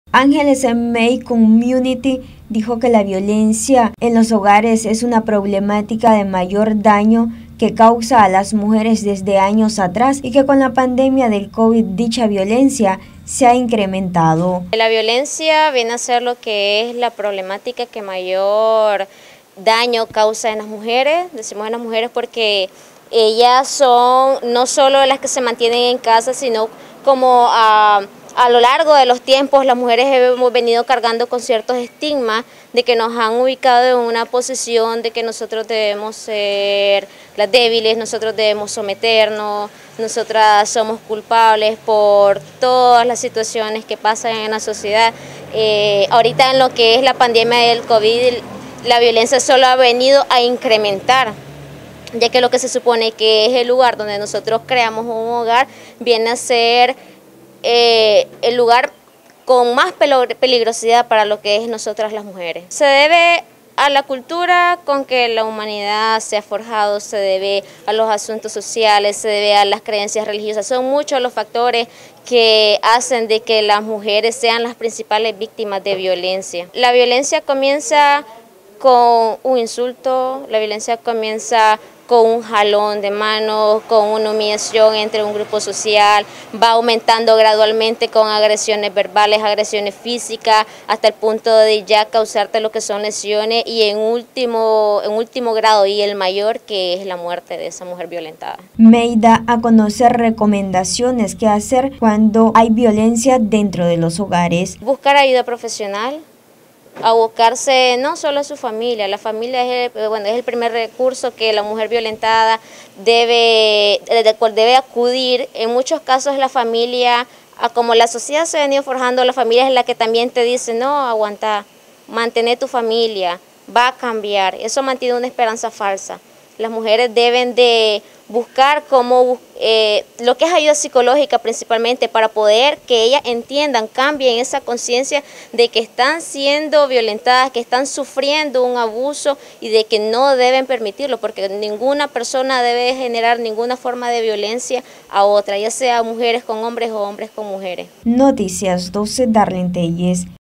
Ángeles May Community dijo que la violencia en los hogares es una problemática de mayor daño que causa a las mujeres desde años atrás y que con la pandemia del COVID dicha violencia se ha incrementado. La violencia viene a ser lo que es la problemática que mayor daño causa en las mujeres, decimos en las mujeres porque ellas son no solo las que se mantienen en casa, sino como a lo largo de los tiempos las mujeres hemos venido cargando con ciertos estigmas de que nos han ubicado en una posición de que nosotros debemos ser las débiles, nosotros debemos someternos, nosotras somos culpables por todas las situaciones que pasan en la sociedad. Ahorita en lo que es la pandemia del COVID, la violencia solo ha venido a incrementar, ya que lo que se supone que es el lugar donde nosotros creamos un hogar viene a ser el lugar con más peligrosidad para lo que es nosotras las mujeres. Se debe a la cultura con que la humanidad se ha forjado, se debe a los asuntos sociales, se debe a las creencias religiosas. Son muchos los factores que hacen de que las mujeres sean las principales víctimas de violencia. La violencia comienza con un insulto, la violencia comienza con un jalón de manos, con una humillación entre un grupo social, va aumentando gradualmente con agresiones verbales, agresiones físicas, hasta el punto de ya causarte lo que son lesiones y en último grado y el mayor, que es la muerte de esa mujer violentada. May da a conocer recomendaciones que hacer cuando hay violencia dentro de los hogares. Buscar ayuda profesional, abocarse no solo a su familia, la familia es el primer recurso que la mujer violentada del cual debe acudir. En muchos casos la familia, como la sociedad se ha venido forjando, la familia es la que también te dice, no, aguanta, mantén tu familia, va a cambiar. Eso mantiene una esperanza falsa. Las mujeres deben de buscar lo que es ayuda psicológica principalmente para poder que ellas entiendan, cambien esa conciencia de que están siendo violentadas, que están sufriendo un abuso y de que no deben permitirlo, porque ninguna persona debe generar ninguna forma de violencia a otra, ya sea mujeres con hombres o hombres con mujeres. Noticias 12, Darlene Telles.